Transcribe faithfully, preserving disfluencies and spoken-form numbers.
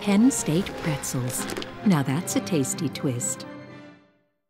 Penn State Pretzels. Now that's a tasty twist.